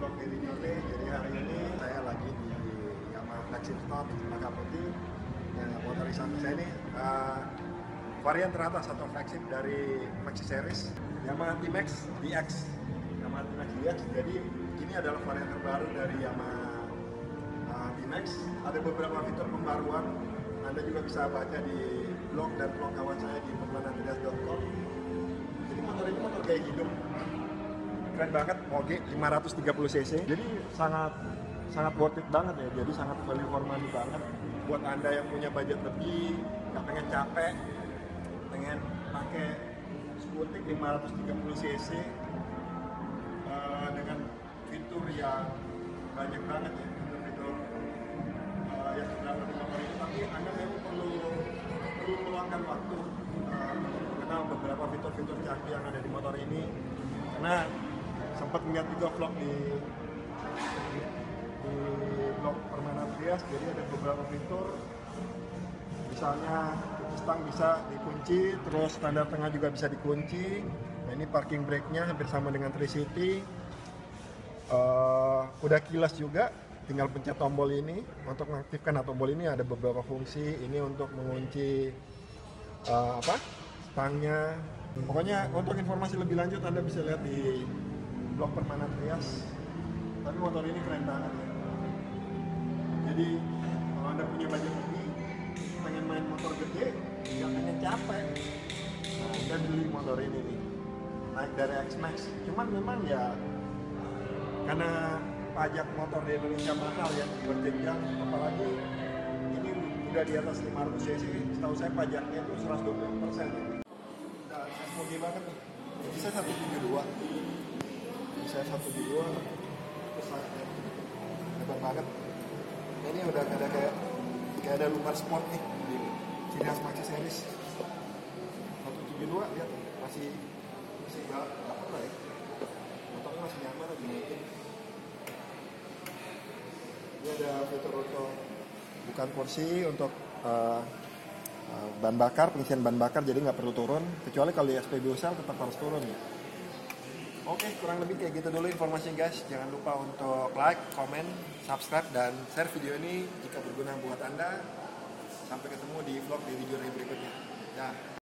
vlog di video ini. Jadi hari ini saya lagi di Yamaha Flagship Store Maka Putih. Nah, motorisasi saya ini varian teratas atau flagship dari Maxi Series Yamaha T-Max DX. Yamaha T-Max DX. Jadi ini adalah varian terbaru dari Yamaha T-Max. Ada beberapa fitur pembaruan. Anda juga bisa baca di blog dan blog kawan saya di permanantrias.com. Jadi motor ini motor gaya hidup, keren banget, Moge 530 cc. Jadi sangat worth it banget ya. Jadi sangat value for money banget buat Anda yang punya budget lebih, nggak pengen capek, pengen pakai skutik 530 cc dengan fitur yang banyak banget ya, fitur yang terdapat di motor ini. Tapi Anda memang perlu meluangkan waktu mengenal beberapa fitur-fitur canggih yang ada di motor ini, karena sempat melihat juga vlog di blog Permanantrias. Jadi ada beberapa fitur, misalnya stang bisa dikunci, terus standar tengah juga bisa dikunci. Nah, ini parking brake-nya hampir sama dengan Tricity. Udah kilas juga, tinggal pencet tombol ini untuk mengaktifkan. Nah, tombol ini ada beberapa fungsi. Ini untuk mengunci stangnya. Pokoknya untuk informasi lebih lanjut Anda bisa lihat di blog Permanantrias. Tapi motor ini keren banget ya. Jadi kalau Anda punya budget lebih, pengen main motor gede, nggak pengen capek, nah Anda beli motor ini nih, naik dari X-Max. Cuman memang ya karena pajak motor di Indonesia mahal ya, berjenjang, apalagi ini udah di atas 500 cc, setahu saya pajaknya itu 120%. Nah, moge banget nih. Jadi saya 172. Saya 172, besarnya hebat banget. Ini udah ada kayak ada lumpar sport nih di ciri khas Maxi Series. 172 lihat masih dapat lah ya. Motornya masih nyaman lagi mungkin. Ini ada fitur untuk bukan kursi untuk bahan bakar, pengisian bahan bakar, jadi nggak perlu turun. Kecuali kalau di SPBU Cell tetap harus turun ya. Oke, kurang lebih kayak gitu dulu informasinya guys. Jangan lupa untuk like, komen, subscribe, dan share video ini jika berguna buat Anda. Sampai ketemu di vlog di video berikutnya. Ya.